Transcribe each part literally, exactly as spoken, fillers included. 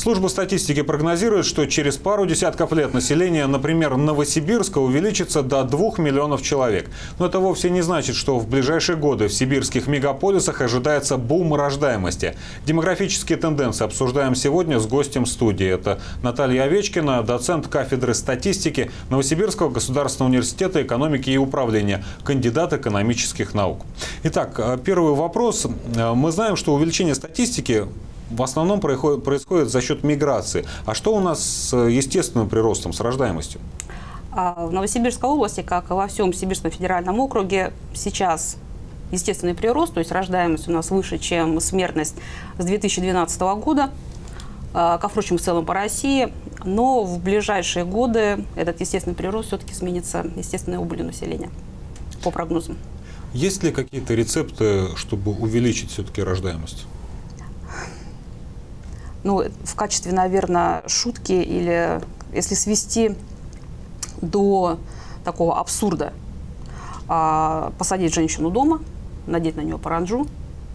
Служба статистики прогнозирует, что через пару десятков лет население, например, Новосибирска увеличится до двух миллионов человек. Но это вовсе не значит, что в ближайшие годы в сибирских мегаполисах ожидается бум рождаемости. Демографические тенденции обсуждаем сегодня с гостем студии. Это Наталья Овечкина, доцент кафедры статистики Новосибирского государственного университета экономики и управления, кандидат экономических наук. Итак, первый вопрос. Мы знаем, что увеличение статистики в основном происходит, происходит за счет миграции. А что у нас с естественным приростом, с рождаемостью? В Новосибирской области, как и во всем Сибирском федеральном округе, сейчас естественный прирост, то есть рождаемость у нас выше, чем смертность с две тысячи двенадцатого года, ко впрочем, в целом по России. Но в ближайшие годы этот естественный прирост все-таки сменится естественной убылью населения, по прогнозам. Есть ли какие-то рецепты, чтобы увеличить все-таки рождаемость? Ну, в качестве, наверное, шутки или если свести до такого абсурда, а, посадить женщину дома, надеть на нее паранджу,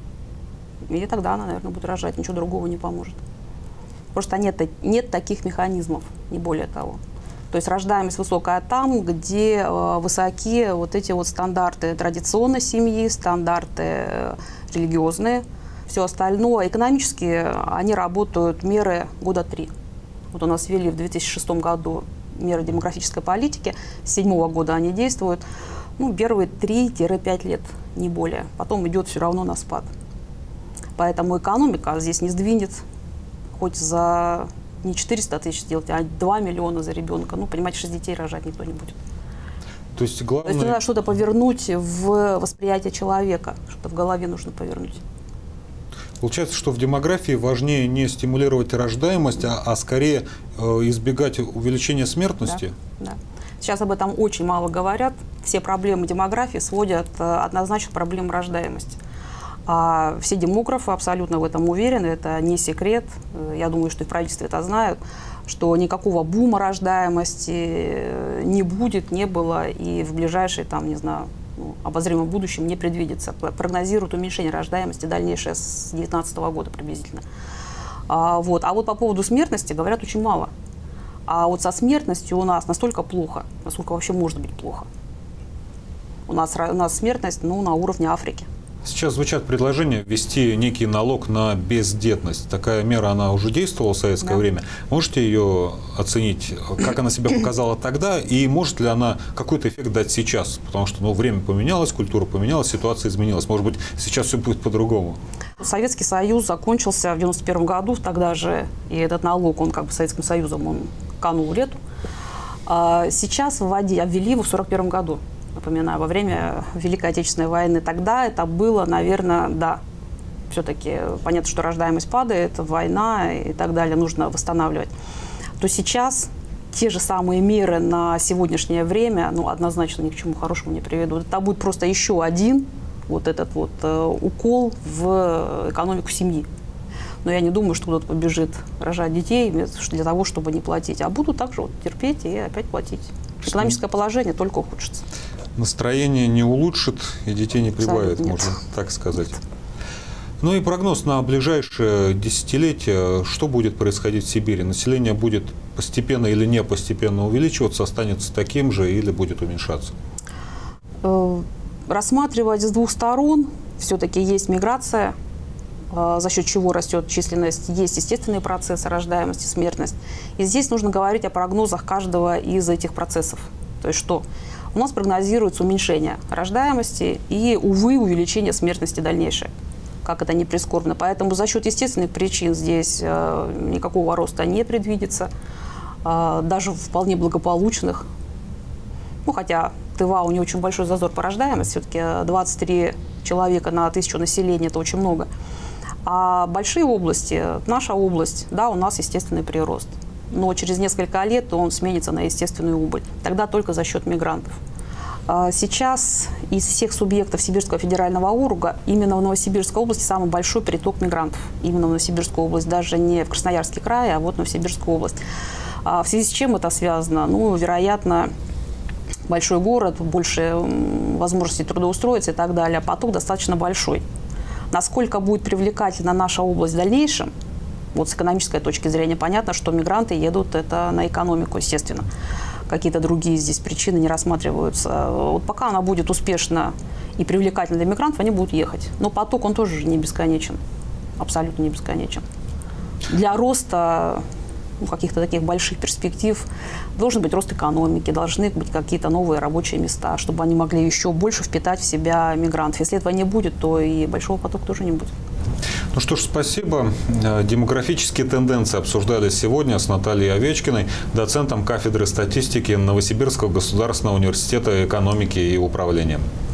и тогда она, наверное, будет рожать, ничего другого не поможет. Просто нет, нет таких механизмов, не более того. То есть рождаемость высокая там, где э, высоки вот эти вот стандарты традиционной семьи, стандарты э, религиозные. Все остальное, экономически, они работают меры года три. Вот у нас ввели в две тысячи шестом году меры демографической политики, с две тысячи седьмого года они действуют. Ну, первые три-пять лет, не более. Потом идет все равно на спад. Поэтому экономика здесь не сдвинет, хоть за не четыреста тысяч сделать, а два миллиона за ребенка. Ну, понимаете, шесть детей рожать никто не будет. То есть, главное... То есть надо что-то повернуть в восприятие человека, что-то в голове нужно повернуть. Получается, что в демографии важнее не стимулировать рождаемость, а, а скорее э, избегать увеличения смертности? Да, да. Сейчас об этом очень мало говорят. Все проблемы демографии сводят э, однозначно к проблемам рождаемости. А все демографы абсолютно в этом уверены, это не секрет. Я думаю, что и в правительстве это знают, что никакого бума рождаемости не будет, не было и в ближайшие, там, не знаю, ну, обозримом будущем не предвидится. Прогнозируют уменьшение рождаемости дальнейшее с две тысячи девятнадцатого года приблизительно. А вот. а вот по поводу смертности говорят очень мало. А вот со смертностью у нас настолько плохо, насколько вообще может быть плохо. У нас, у нас смертность, ну, на уровне Африки. Сейчас звучат предложения ввести некий налог на бездетность. Такая мера, она уже действовала в советское да. время. Можете ее оценить, как она себя показала тогда, и может ли она какой-то эффект дать сейчас? Потому что ну, время поменялось, культура поменялась, ситуация изменилась. Может быть, сейчас все будет по-другому. Советский Союз закончился в девяносто первом году, тогда же и этот налог, он как бы Советским Союзом, он канул в лету. Сейчас вводи, ввели его в сорок первом году. Напоминаю, во время Великой Отечественной войны. Тогда это было, наверное, да, все-таки понятно, что рождаемость падает, война и так далее, нужно восстанавливать. То сейчас те же самые меры на сегодняшнее время, ну, однозначно ни к чему хорошему не приведут. Это будет просто еще один вот этот вот э, укол в экономику семьи. Но я не думаю, что кто-то побежит рожать детей для того, чтобы не платить. А будут также вот терпеть и опять платить. Экономическое положение только ухудшится. Настроение не улучшит и детей не прибавит, Абсолютно можно нет. так сказать. Ну и прогноз на ближайшее десятилетие. Что будет происходить в Сибири? Население будет постепенно или не постепенно увеличиваться, останется таким же или будет уменьшаться? Рассматривать с двух сторон. Все-таки есть миграция, за счет чего растет численность, есть естественные процессы, рождаемость и смертность. И здесь нужно говорить о прогнозах каждого из этих процессов. То есть что? У нас прогнозируется уменьшение рождаемости и, увы, увеличение смертности дальнейшее. Как это ни прискорбно. Поэтому за счет естественных причин здесь э, никакого роста не предвидится, э, даже вполне благополучных. Ну, хотя Тыва, у нее очень большой зазор по рождаемости, все-таки двадцать три человека на тысячу населения – это очень много. А большие области, наша область, да, у нас естественный прирост. Но через несколько лет он сменится на естественную убыль. Тогда только за счет мигрантов. Сейчас из всех субъектов Сибирского федерального округа именно в Новосибирской области самый большой приток мигрантов. Именно в Новосибирскую область, даже не в Красноярский край, а вот в Новосибирскую область. В связи с чем это связано? Ну, вероятно, большой город, больше возможностей трудоустроиться и так далее. Поток достаточно большой. Насколько будет привлекательна наша область в дальнейшем, Вот с экономической точки зрения понятно, что мигранты едут это на экономику, естественно. Какие-то другие здесь причины не рассматриваются. Вот пока она будет успешна и привлекательна для мигрантов, они будут ехать. Но поток, он тоже не бесконечен, абсолютно не бесконечен. Для роста ну, каких-то таких больших перспектив должен быть рост экономики, должны быть какие-то новые рабочие места, чтобы они могли еще больше впитать в себя мигрантов. Если этого не будет, то и большого потока тоже не будет. Ну что ж, спасибо. Демографические тенденции обсуждались сегодня с Натальей Овечкиной, доцентом кафедры статистики Новосибирского государственного университета экономики и управления.